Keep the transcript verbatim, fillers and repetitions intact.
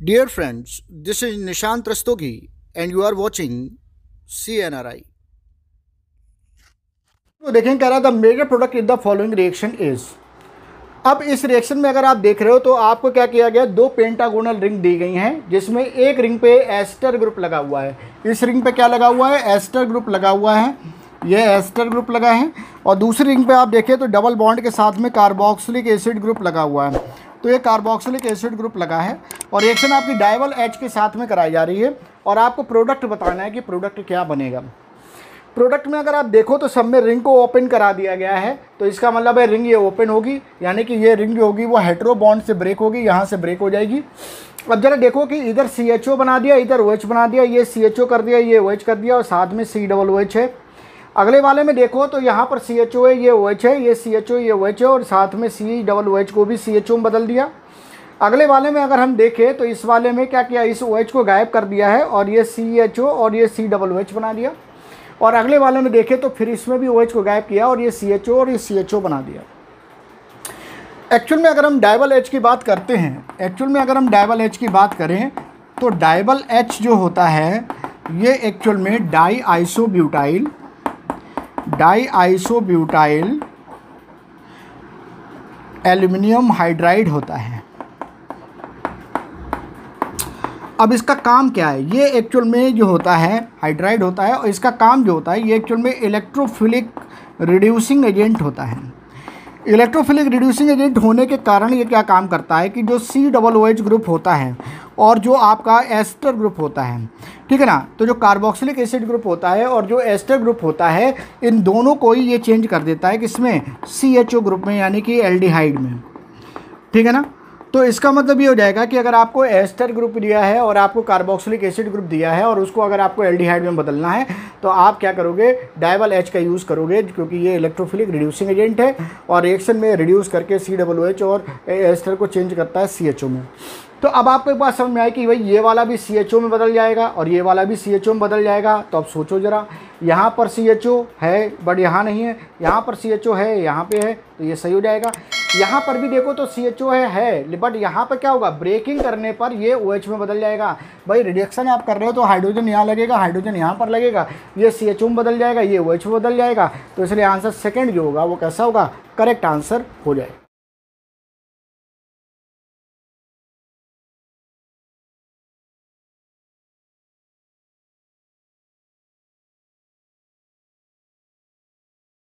Dear friends, this is Nishant Rastogi and you are watching C N R I. तो देखें कह रहा the major product in the following reaction is. अब इस reaction में अगर आप देख रहे हो तो आपको क्या किया गया, दो पेंटागोनल रिंग दी गई हैं जिसमें एक रिंग पे एस्टर ग्रुप लगा हुआ है। इस रिंग पे क्या लगा हुआ है, एस्टर ग्रुप लगा हुआ है, ये एस्टर ग्रुप लगा है। और दूसरी रिंग पे आप देखें तो डबल बॉन्ड के साथ में कार्बोक्सिलिक एसिड ग्रुप लगा हुआ है, तो ये कार्बोक्सिलिक एसिड ग्रुप लगा है। और रिएक्शन आपकी डाइवल एच के साथ में कराई जा रही है और आपको प्रोडक्ट बताना है कि प्रोडक्ट क्या बनेगा। प्रोडक्ट में अगर आप देखो तो सब में रिंग को ओपन करा दिया गया है, तो इसका मतलब है रिंग ये ओपन होगी, यानी कि ये रिंग जो होगी वो हेटेरो बॉन्ड से ब्रेक होगी, यहाँ से ब्रेक हो जाएगी। अब जरा देखो कि इधर सी एच ओ बना दिया, इधर ओ एच बना दिया, ये सी एच ओ कर दिया, ये ओ एच कर दिया और साथ में सी डबल ओ एच है। अगले वाले में देखो तो यहाँ पर सी एच ओ है, ये ओ एच है, ये सी एच ओ, ये ओ एच है और साथ में सी डबल ओ एच को भी सी एच ओ में बदल दिया। अगले वाले में अगर हम देखें तो इस वाले में क्या किया, इस ओ एच को गायब कर दिया है और ये सी एच ओ और ये सी डबल ओ एच बना दिया। और अगले वाले में देखें तो फिर इसमें भी ओ एच को गायब किया और ये सी एच ओ और ये सी एच ओ बना दिया। एक्चुअल में अगर हम डाइवल एच की बात करते हैं, एक्चुअल में अगर हम डाइवल एच की बात करें तो डाइवल एच जो होता है ये एक्चुअल में di isobutyl di isobutyl aluminium hydride होता है। अब इसका काम क्या है, ये एक्चुअल में जो होता है हाइड्राइड होता है और इसका काम जो होता है ये एक्चुअल में इलेक्ट्रोफिलिक रिड्यूसिंग एजेंट होता है। इलेक्ट्रोफिलिक रिड्यूसिंग एजेंट होने के कारण ये क्या काम करता है कि जो C double O H group होता है और जो आपका एस्टर ग्रुप होता है, ठीक है ना, तो जो कार्बोक्सिलिक एसिड ग्रुप होता है और जो एस्टर ग्रुप होता है, इन दोनों को ही ये चेंज कर देता है किसमें, सी एच ओ ग्रुप में, यानी कि एल्डिहाइड में, ठीक है ना। तो इसका मतलब ये हो जाएगा कि अगर आपको एस्टर ग्रुप दिया है और आपको कार्बोक्सिलिक एसिड ग्रुप दिया है और उसको अगर आपको एल्डिहाइड में बदलना है तो आप क्या करोगे, डाइवल एच का यूज़ करोगे, क्योंकि ये इलेक्ट्रोफिलिक रिड्यूसिंग एजेंट है और रिएक्शन में रिड्यूस करके सी डबल ओ एच और एस्टर को चेंज करता है सी एच ओ में। तो अब आपको एक बात समझ में आए कि भाई ये वाला भी सी एच ओ में बदल जाएगा और ये वाला भी सी एच ओ में बदल जाएगा। तो अब सोचो ज़रा, यहाँ पर सी एच ओ है बट यहाँ नहीं है, यहाँ पर सी एच ओ है, यहाँ पे है, तो ये सही हो जाएगा। यहाँ पर भी देखो तो सी एच ओ है है बट यहाँ पर क्या होगा, ब्रेकिंग करने पर ये ओ एच में बदल जाएगा। भाई रिडक्शन आप कर रहे हो तो हाइड्रोजन यहाँ लगेगा, हाइड्रोजन यहाँ पर लगेगा, ये सी एच ओ में बदल जाएगा, ये ओ एच में बदल जाएगा। तो इसलिए आंसर सेकंड जो होगा वो कैसा होगा, करेक्ट आंसर हो जाएगा।